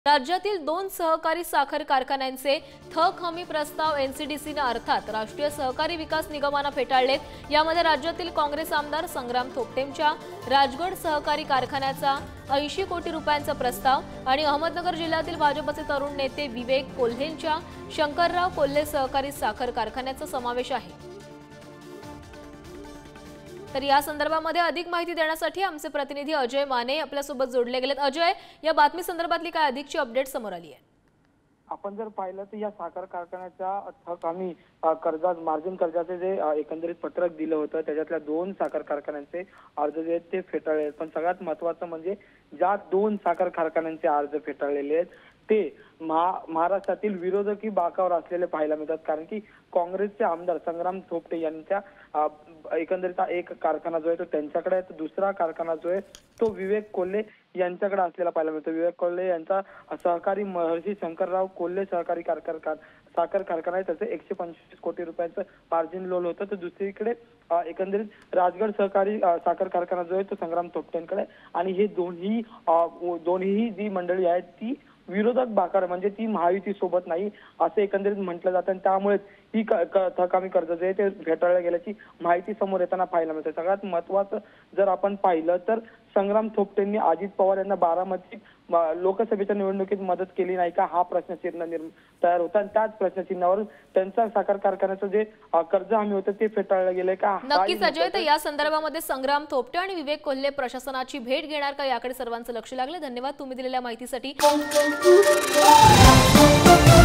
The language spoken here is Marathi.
राज्यातील 2 सहकारी साखर कारखान्यांचे थक हमी प्रस्ताव एनसीडीसीने अर्थात राष्ट्रीय सहकारी विकास निगमाने फेटाळलेत। यामध्ये राज्यातील काँग्रेस आमदार संग्राम थोपटेंच्या राजगड सहकारी कारखान्याचा 80 कोटी रुपयांचा प्रस्ताव आणि अहमदनगर जिल्ह्यातील भाजपचे तरुण नेते विवेक कोल्हेंच्या शंकरराव कोल्हे सहकारी साखर कारखान्याचा समावेश आहे। तर या संदर्भामध्ये अधिक माहिती देण्यासाठी आमचे प्रतिनिधी अजय माने आपल्या सोबत जोडले गेलेत। अजय, या बातमी संदर्भातली काय अधिकची अपडेट समोर आली आहे? आपण जर पाहिलं तर या साखर कारखान्याच्या थक हमी कर्जा मार्जिन कर्जाचे जे एकंदरीत पत्रक दिलं होतं त्याच्यातल्या 2 साखर कारखान्यांचे अर्ज जे आहेत ते फेटाळले आहेत। पण सगळ्यात महत्त्वाचं म्हणजे ज्या 2 साखर कारखान्यांचे अर्ज फेटाळलेले आहेत ते महाराष्ट्रातील विरोधकी बाकावर असलेले पाहायला मिळतात। कारण की काँग्रेसचे आमदार संग्राम थोपटे यांच्या एकंदरीत एक कारखाना जो आहे तो त्यांच्याकडे आहे, तर दुसरा कारखाना जो आहे तो विवेक कोल्हे यांच्याकडे असलेला पाहायला मिळतो। विवेक कोल्हे यांचा सहकारी महर्षी शंकरराव कोल्हे सहकारी साखर कारखाना आहे, त्याचं 125 कोटी रुपयांचं मार्जिन लोन होतं। तर दुसरीकडे एकंदरीत राजगड सहकारी साखर कारखाना जो आहे तो संग्राम थोपटेंकडे, आणि हे दोन्ही जी मंडळी आहेत ती विरोधक बाकार म्हणजे ती महायुती सोबत नाही असं एकंदरीत म्हटलं जातं। त्यामुळेच ही थक हमी कर्ज जे आहे ते फेटाळले गेल्याची माहिती समोर येताना पाहायला मिळते। सगळ्यात महत्त्वाचं जर आपण पाहिलं तर संग्राम थोपटेंनी अजित पवार यांना बारामती लोकसभेच्या निवडणुकीत मदत केली नाही का, हा प्रश्नचिन्ह तयार होता। आणि त्याच प्रश्नचिन्हावरून त्यांचा साखर कारखान्याचं जे कर्ज हमी होतं ते फेटाळलं गेलंय का? नक्कीच अजय, तर या संदर्भामध्ये संग्राम थोपटे आणि विवेक कोल्हे प्रशासनाची भेट घेणार का, याकडे सर्वांचं लक्ष लागले। धन्यवाद तुम्ही दिलेल्या माहितीसाठी।